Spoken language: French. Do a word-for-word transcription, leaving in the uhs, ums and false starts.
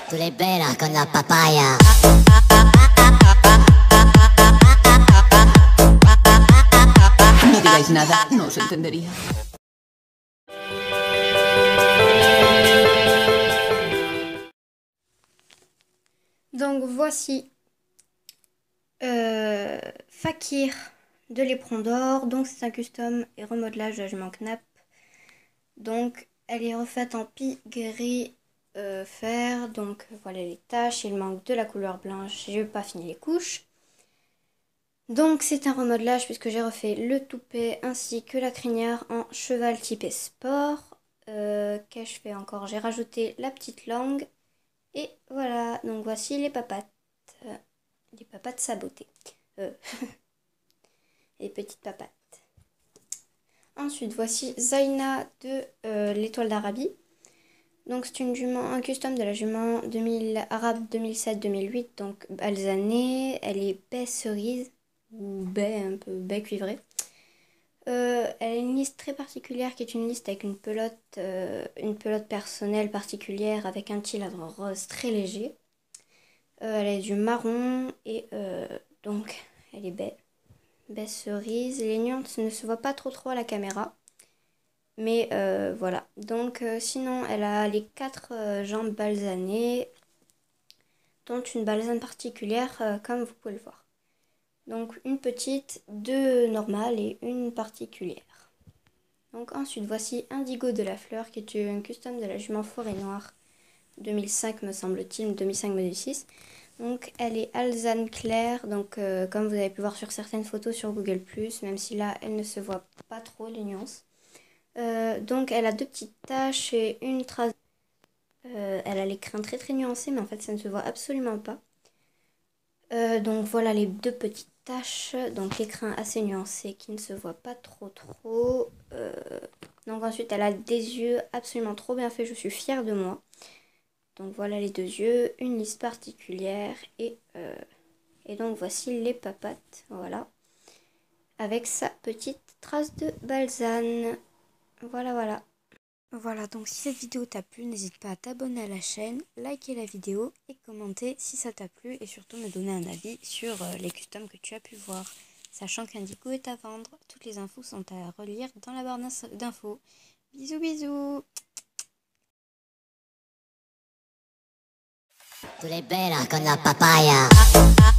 Tu l'hai bella con la papaya. No digáis nada, no os entendería. Donc voici euh, Fakir de l'éperon d'or. Donc c'est un custom et remodelage de la jument Knapp. Donc elle est refaite en pie gris euh, fer. Donc voilà les taches, il manque de la couleur blanche. J'ai pas fini les couches. Donc c'est un remodelage puisque j'ai refait le toupet ainsi que la crinière en cheval typé sport. Euh, Qu'ai-je fait encore? J'ai rajouté la petite langue. Et voilà, donc voici les papates. Euh, les papates sabotées. Euh, les petites papates. Ensuite, voici Zaina de euh, l'étoile d'Arabie. Donc c'est une jument, un custom de la jument deux mille, arabe deux mille sept deux mille huit, donc alzanée. Elle est baie cerise, ou baie, un peu baie cuivrée. Euh, elle a une liste très particulière qui est une liste avec une pelote, euh, une pelote personnelle particulière avec un tiladre rose très léger. Euh, elle est du marron et euh, donc elle est baie, baie cerise. Les nuances ne se voient pas trop trop à la caméra. Mais euh, voilà. Donc euh, sinon elle a les quatre euh, jambes balsanées, dont une balsane particulière euh, comme vous pouvez le voir. Donc une petite, deux normales et une particulière. Donc ensuite voici Indigo de la fleur qui est un custom de la jument forêt noire deux mille cinq me semble-t-il, deux mille cinq deux mille six. Donc elle est alezane claire, donc euh, comme vous avez pu voir sur certaines photos sur Google plus, même si là elle ne se voit pas trop les nuances. Euh, donc elle a deux petites taches et une trace. Euh, elle a les crins très très nuancés, mais en fait ça ne se voit absolument pas. Euh, donc voilà les deux petites taches, donc les crins assez nuancés qui ne se voient pas trop trop. Euh, donc ensuite elle a des yeux absolument trop bien faits, je suis fière de moi. Donc voilà les deux yeux, une liste particulière et, euh, et donc voici les papates, voilà. Avec sa petite trace de balsane. Voilà, voilà. Voilà, donc si cette vidéo t'a plu, n'hésite pas à t'abonner à la chaîne, liker la vidéo et commenter si ça t'a plu et surtout me donner un avis sur euh, les customs que tu as pu voir. Sachant qu'Indigo est à vendre, toutes les infos sont à relire dans la barre d'infos. Bisous, bisous. Tu l'hai bella con la papaya.